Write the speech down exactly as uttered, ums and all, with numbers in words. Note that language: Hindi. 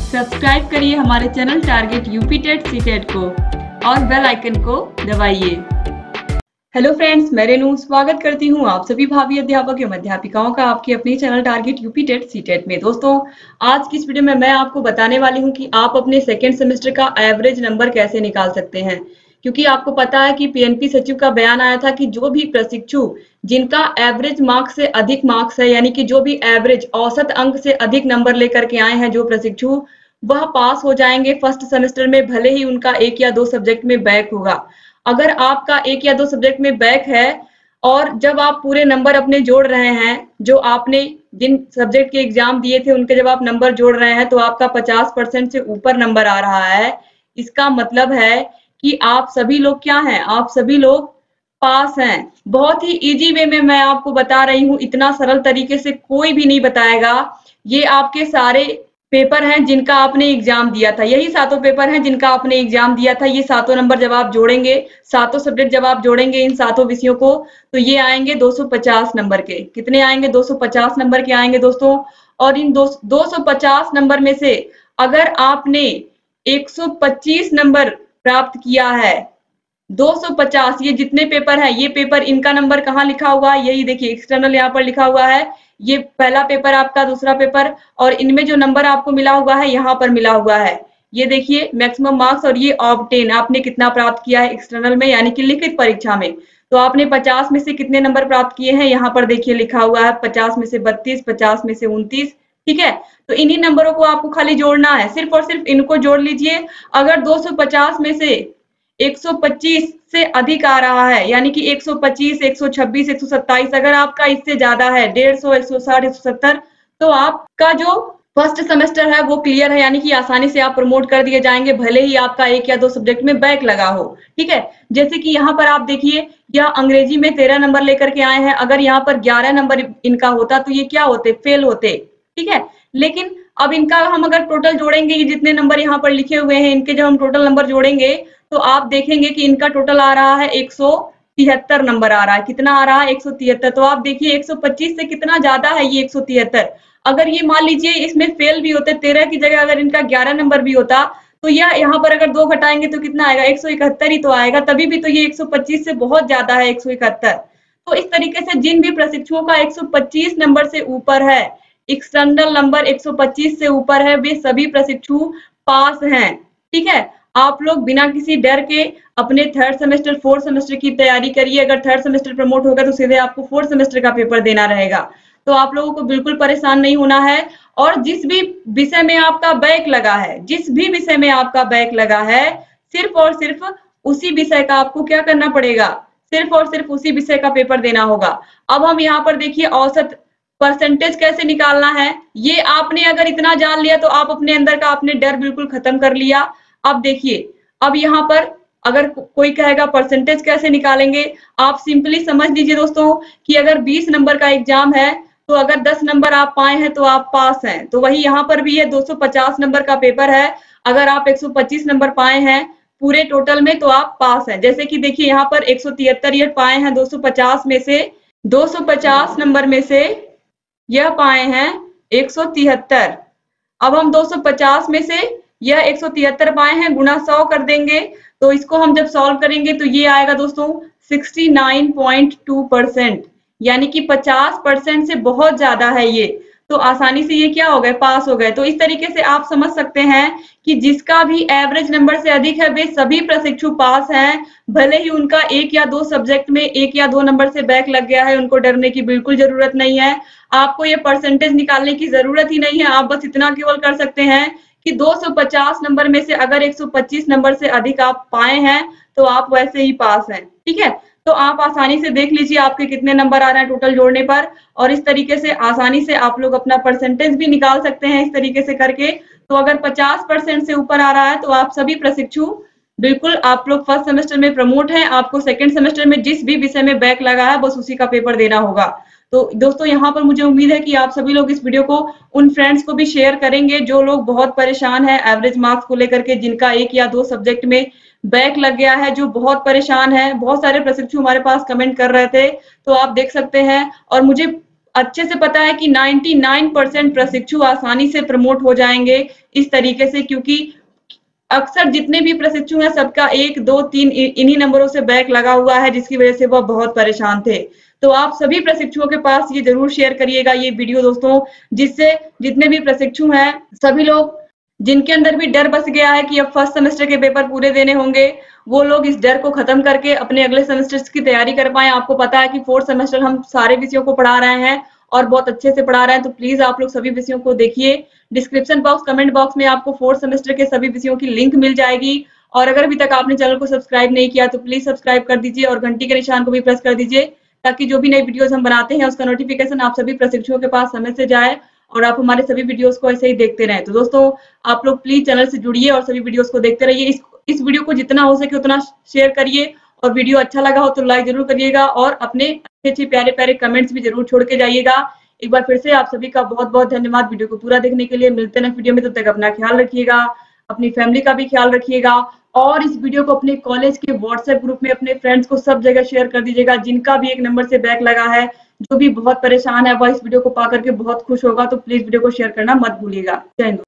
सब्सक्राइब करिए हमारे channel target UP TET CTET को और बेल आइकन को दबाइए। हेलो फ्रेंड्स, मैं रेनू स्वागत करती हूँ आप सभी भावी अध्यापक एवं अध्यापिकाओं का आपके अपने channel target UP TET CTET में। दोस्तों, आज की इस वीडियो में मैं आपको बताने वाली हूँ कि आप अपने सेकेंड सेमेस्टर का एवरेज नंबर कैसे निकाल सकते हैं। क्योंकि आपको पता है कि पीएनपी सचिव का बयान आया था कि जो भी प्रशिक्षु जिनका एवरेज मार्क्स से अधिक मार्क्स है, यानी कि जो भी एवरेज औसत अंक से अधिक नंबर लेकर के आए हैं जो प्रशिक्षु, वह पास हो जाएंगे फर्स्ट सेमेस्टर में, भले ही उनका एक या दो सब्जेक्ट में बैक होगा। अगर आपका एक या दो सब्जेक्ट में बैक है और जब आप पूरे नंबर अपने जोड़ रहे हैं, जो आपने जिन सब्जेक्ट के एग्जाम दिए थे उनके जब आप नंबर जोड़ रहे हैं तो आपका पचास परसेंट से ऊपर नंबर आ रहा है, इसका मतलब है कि आप सभी लोग क्या हैं, आप सभी लोग पास हैं। बहुत ही इजी वे में मैं आपको बता रही हूँ, इतना सरल तरीके से कोई भी नहीं बताएगा। ये आपके सारे पेपर हैं जिनका आपने एग्जाम दिया था, यही सातों पेपर हैं जिनका आपने एग्जाम दिया था। ये सातों नंबर जब आप जोड़ेंगे, सातों सब्जेक्ट जब आप जोड़ेंगे इन सातों विषयों को, तो ये आएंगे दो सौ पचास नंबर के। कितने आएंगे? दो सौ पचास नंबर के आएंगे दोस्तों। और इन दो सौ पचास नंबर में से अगर आपने एक सौ पच्चीस नंबर प्राप्त किया है, दो सौ पचास, ये जितने पेपर है, ये पेपर इनका नंबर कहाँ लिखा हुआ है? यही देखिए, एक्सटर्नल यहाँ पर लिखा हुआ है। ये पहला पेपर आपका, दूसरा पेपर, और इनमें जो नंबर आपको मिला हुआ है यहाँ पर मिला हुआ है। ये देखिए मैक्सिमम मार्क्स, और ये ऑब्टेन आपने कितना प्राप्त किया है एक्सटर्नल में, यानी कि लिखित परीक्षा में। तो आपने पचास में से कितने नंबर प्राप्त किए हैं? यहाँ पर देखिए लिखा हुआ है पचास में से बत्तीस, पचास में से उनतीस। ठीक है, तो इन्हीं नंबरों को आपको खाली जोड़ना है, सिर्फ और सिर्फ इनको जोड़ लीजिए। अगर दो सौ पचास में से एक सौ पच्चीस से अधिक आ रहा है, यानी कि एक सौ पच्चीस, एक सौ छब्बीस, एक सौ सत्ताईस, अगर आपका इससे ज्यादा है, डेढ़ सौ, एक सौ साठ, एक सौ सत्तर, तो आपका जो फर्स्ट सेमेस्टर है वो क्लियर है, यानी कि आसानी से आप प्रमोट कर दिए जाएंगे, भले ही आपका एक या दो सब्जेक्ट में बैक लगा हो। ठीक है, जैसे कि यहाँ पर आप देखिए, यह अंग्रेजी में तेरह नंबर लेकर के आए हैं। अगर यहाँ पर ग्यारह नंबर इनका होता तो ये क्या होते? फेल होते। ठीक है, लेकिन अब इनका हम अगर टोटल जोड़ेंगे, ये जितने नंबर यहाँ पर लिखे हुए हैं, इनके जब हम टोटल नंबर जोड़ेंगे तो आप देखेंगे कि इनका टोटल आ रहा है एक सौ तिहत्तर नंबर आ रहा है। कितना आ रहा है? एक सौ तिहत्तर। तो आप देखिए एक सौ पच्चीस से कितना ज्यादा है ये एक सौ तिहत्तर। अगर ये मान लीजिए इसमें फेल भी होते, तेरह की जगह अगर इनका ग्यारह नंबर भी होता, तो यह यहाँ पर अगर दो घटाएंगे तो कितना आएगा? एक सौ इकहत्तर ही तो आएगा। तभी भी तो ये एक सौ पच्चीस से बहुत ज्यादा है, एक सौ इकहत्तर। तो इस तरीके से जिन भी प्रशिक्षुओं का एक सौ पच्चीस नंबर से ऊपर है, एक्सटर्नल नंबर एक सौ पच्चीस से ऊपर है, वे सभी प्रशिक्षु पास हैं। ठीक है, आप लोग बिना किसी डर के अपने थर्ड सेमेस्टर, फोर्थ सेमेस्टर की तैयारी करिए। अगर थर्ड सेमेस्टर प्रमोट होगा तो सीधे आपको फोर्थ सेमेस्टर का पेपर देना रहेगा। तो आप लोगों को बिल्कुल परेशान नहीं होना है। और जिस भी विषय में आपका बैक लगा है, जिस भी विषय में आपका बैक लगा है, सिर्फ और सिर्फ उसी विषय का आपको क्या करना पड़ेगा? सिर्फ और सिर्फ उसी विषय का पेपर देना होगा। अब हम यहाँ पर देखिए औसत परसेंटेज कैसे निकालना है। ये आपने अगर इतना जान लिया तो आप अपने अंदर का आपने डर बिल्कुल खत्म कर लिया। अब देखिए, अब यहाँ पर अगर कोई कहेगा परसेंटेज कैसे निकालेंगे, आप सिंपली समझ लीजिए दोस्तों कि अगर बीस नंबर का एग्जाम है तो अगर दस नंबर आप पाए हैं तो आप पास हैं। तो वही यहाँ पर भी है, दो सौ पचास नंबर का पेपर है, अगर आप एक सौ पच्चीस नंबर पाए हैं पूरे टोटल में तो आप पास हैं। जैसे कि देखिए यहाँ पर एक सौ तिहत्तर ये पाए हैं दो सौ पचास में से, दो सौ पचास नंबर में से यह पाए हैं एक सौ तिहत्तर। अब हम दो सौ पचास में से यह एक सौ तिहत्तर पाए हैं, गुना सौ कर देंगे, तो इसको हम जब सॉल्व करेंगे तो ये आएगा दोस्तों उनहत्तर पॉइंट दो परसेंट, यानी कि पचास परसेंट से बहुत ज्यादा है ये। तो आसानी से ये क्या हो गए? पास हो गए। तो इस तरीके से आप समझ सकते हैं कि जिसका भी एवरेज नंबर से अधिक है वे सभी प्रशिक्षु पास हैं, भले ही उनका एक या दो सब्जेक्ट में एक या दो नंबर से बैक लग गया है। उनको डरने की बिल्कुल जरूरत नहीं है, आपको ये परसेंटेज निकालने की जरूरत ही नहीं है। आप बस इतना केवल कर सकते हैं कि दो सौ पचास नंबर में से अगर एक सौ पच्चीस नंबर से अधिक आप पाए हैं तो आप वैसे ही पास हैं। ठीक है, तो आप आसानी से देख लीजिए आपके कितने नंबर आ रहे हैं टोटल जोड़ने पर, और इस तरीके से आसानी से आप लोग अपना परसेंटेज भी निकाल सकते हैं इस तरीके से करके। तो अगर पचास परसेंट से ऊपर आ रहा है तो आप सभी प्रशिक्षु बिल्कुल, आप लोग फर्स्ट सेमेस्टर में प्रमोट हैं। आपको सेकेंड सेमेस्टर में जिस भी विषय में बैक लगा है बस उसी का पेपर देना होगा। तो दोस्तों, यहाँ पर मुझे उम्मीद है कि आप सभी लोग इस वीडियो को उन फ्रेंड्स को भी शेयर करेंगे जो लोग बहुत परेशान है एवरेज मार्क्स को लेकर के, जिनका एक या दो सब्जेक्ट में बैक लग गया है, जो बहुत परेशान है। बहुत सारे प्रशिक्षु हमारे पास कमेंट कर रहे थे, तो आप देख सकते हैं। और मुझे अच्छे से पता है कि निन्यानवे परसेंट प्रशिक्षु आसानी से प्रमोट हो जाएंगे इस तरीके से, क्योंकि अक्सर जितने भी प्रशिक्षु हैं सबका एक दो तीन इन्हीं नंबरों से बैक लगा हुआ है, जिसकी वजह से वह बहुत परेशान थे। तो आप सभी प्रशिक्षुओं के पास ये जरूर शेयर करिएगा ये वीडियो दोस्तों, जिससे जितने भी प्रशिक्षु हैं सभी लोग जिनके अंदर भी डर बस गया है कि अब फर्स्ट सेमेस्टर के पेपर पूरे देने होंगे, वो लोग इस डर को खत्म करके अपने अगले सेमेस्टर्स की तैयारी कर पाए। आपको पता है कि फोर्थ सेमेस्टर हम सारे विषयों को पढ़ा रहे हैं और बहुत अच्छे से पढ़ा रहे हैं, तो प्लीज आप लोग सभी विषयों को देखिए। डिस्क्रिप्शन बॉक्स, कमेंट बॉक्स में आपको फोर्थ सेमेस्टर के सभी विषयों की लिंक मिल जाएगी। और अगर अभी तक आपने चैनल को सब्सक्राइब नहीं किया तो प्लीज सब्सक्राइब कर दीजिए और घंटी के निशान को भी प्रेस कर दीजिए, ताकि जो भी नई वीडियोस हम बनाते हैं उसका नोटिफिकेशन आप सभी प्रशिक्षुओं के पास समय से जाए और आप हमारे सभी वीडियोस को ऐसे ही देखते रहें। तो दोस्तों आप लोग प्लीज चैनल से जुड़िए और सभी वीडियोस को देखते रहिए। इस इस वीडियो को जितना हो सके उतना शेयर करिए, और वीडियो अच्छा लगा हो तो लाइक जरूर करिएगा और अपने अच्छे अच्छे प्यारे प्यारे कमेंट्स भी जरूर छोड़ के जाइएगा। एक बार फिर से आप सभी का बहुत बहुत धन्यवाद वीडियो को पूरा देखने के लिए। मिलते हैं वीडियो में, तब तक अपना ख्याल रखिएगा, अपनी फैमिली का भी ख्याल रखिएगा, और इस वीडियो को अपने कॉलेज के व्हाट्सएप ग्रुप में अपने फ्रेंड्स को सब जगह शेयर कर दीजिएगा। जिनका भी एक नंबर से बैक लगा है, जो भी बहुत परेशान है, वह इस वीडियो को पा करके बहुत खुश होगा। तो प्लीज वीडियो को शेयर करना मत भूलिएगा। जय हिंद।